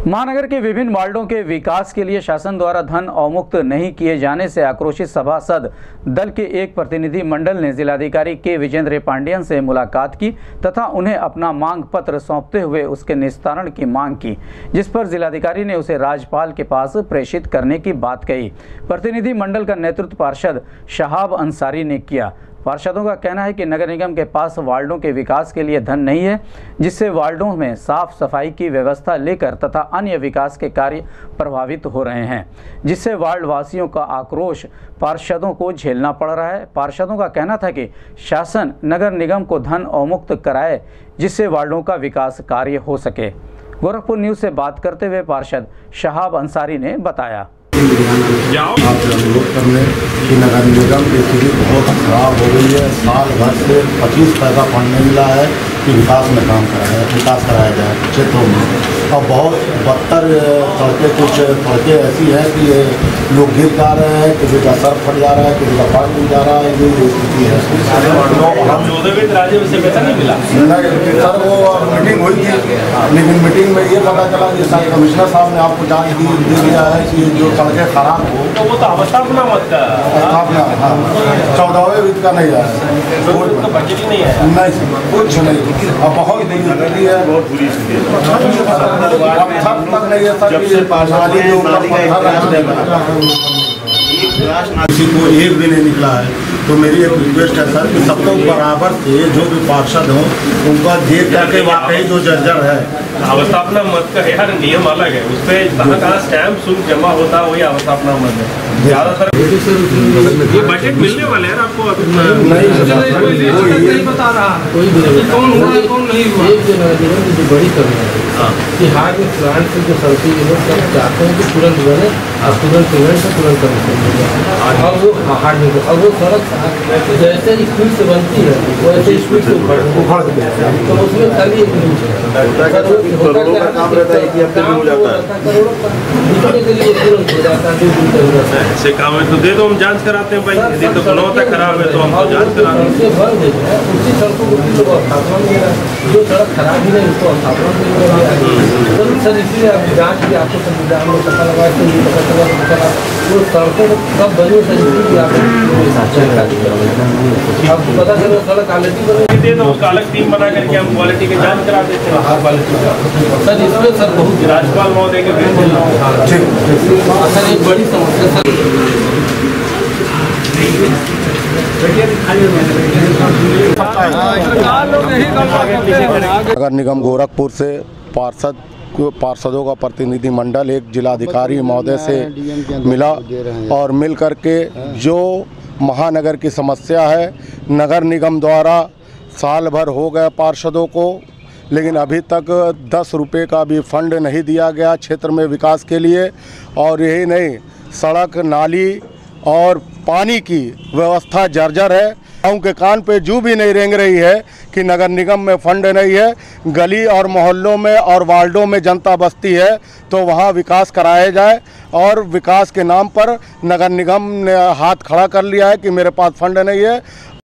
महानगर के विभिन्न वार्डों के विकास के लिए शासन द्वारा धन अवमुक्त नहीं किए जाने से आक्रोशित सभासद दल के एक प्रतिनिधि मंडल ने जिलाधिकारी के विजेंद्र पांडियन से मुलाकात की तथा उन्हें अपना मांग पत्र सौंपते हुए उसके निस्तारण की मांग की, जिस पर जिलाधिकारी ने उसे राज्यपाल के पास प्रेषित करने की बात कही। प्रतिनिधि मंडल का नेतृत्व पार्षद शहाब अंसारी ने किया। पार्षदों का कहना है कि नगर निगम के पास वार्डों के विकास के लिए धन नहीं है, जिससे वार्डों में साफ सफाई की व्यवस्था लेकर तथा अन्य विकास के कार्य प्रभावित हो रहे हैं, जिससे वार्ड वासियों का आक्रोश पार्षदों को झेलना पड़ रहा है। पार्षदों का कहना था कि शासन नगर निगम को धन अवमुक्त कराए, जिससे वार्डों का विकास कार्य हो सके। गोरखपुर न्यूज़ से बात करते हुए पार्षद शहाब अंसारी ने बताया, आप अनुरोध करने कि नगर निगम की स्थिति बहुत खराब हो गई है। साल भर से 25 पैसा फंड नहीं मिला है कि विकास कराया जाए क्षेत्रों में। और बहुत बदतर सड़कें, कुछ सड़कें ऐसी हैं कि लोग गिर जा रहे हैं, किसी का सर फट जा रहा है, किसी का पैर मिल जा रहा है। ये स्थिति है। सर वो मीटिंग हुई थी, लेकिन मीटिंग में ये पता चला कि कमिश्नर साहब ने आपको जांच दे दिया है कि जो सड़कें खराब हो तो वो तो अवस्थापना मत का स्थापना 14वें वित्त का नहीं है, बजट ही नहीं है, नहीं कुछ नहीं। अब बहुत बुरी स्थिति है, बहुत बुरी स्थिति है। तक नहीं है सर, किसी को एक भी नहीं निकला है। तो मेरी एक रिक्वेस्ट है सर कि सबको बराबर से जो भी पार्षद हों उनका देख करके वाकई जो जर्जर है अवस्थापना मत का यार नियम अलग है, उस पर कहाँ स्टैम्प शुल्क जमा होता है, वही अवस्थापना मत है। ज़्यादातर ये बजट मिलने वाले हैं आपको नहीं बता रहा कौन हुआ कौन नहीं हुआ। एक बड़ी कमी है कि हार्ड में प्लांट से जो सब्सिडी लोग सब चाहते हैं कि तुरंत बने और तुरंत पेमेंट से तुरंत कमीशन, और वो हार्ड में और वो सड़क जैसे स्पीड से बनती है वैसे स्पीड से उखड़ तो उसमें खाली एक न्यूज है, करोड़ों का काम रहता है कि हफ्ते में हो जाता है, करोड़ों का निकलने के लिए तुरंत हो जाता है। ऐसे काम है तो दे दो, हम जांच कराते हैं भाई। यदि तो गुणवत्ता खराब है तो हम तो जांच कराते हैं। भर देते हैं उसी सड़कों को स्थापना मिल रहा है, जो सड़क खराब ही नहीं उसको स्थापना मिल रहा है। सर इसलिए आप जाँच भी आपको संविधान में पता लगा तो ये पता चला वो सड़कों कब बनी सर, इसलिए आपको पता चलो सड़क क्वालिटी बनी दे दो, उसका अलग टीम बना करके हम क्वालिटी की जांच करा देते हैं। हाँ क्वालिटी सर इसमें सर बहुत राज्यपाल महोदय के सर एक बड़ी समस्या सर नगर निगम गोरखपुर से पार्षदों का प्रतिनिधि मंडल एक जिलाधिकारी महोदय से मिला और मिल करके जो महानगर की समस्या है, नगर निगम द्वारा साल भर हो गए पार्षदों को, लेकिन अभी तक 10 रुपये का भी फंड नहीं दिया गया क्षेत्र में विकास के लिए। और यही नहीं, सड़क नाली और पानी की व्यवस्था जर्जर है। गाँव के कान पे जू भी नहीं रेंग रही है कि नगर निगम में फंड नहीं है। गली और मोहल्लों में और वार्डों में जनता बसती है तो वहाँ विकास कराया जाए, और विकास के नाम पर नगर निगम ने हाथ खड़ा कर लिया है कि मेरे पास फंड नहीं है।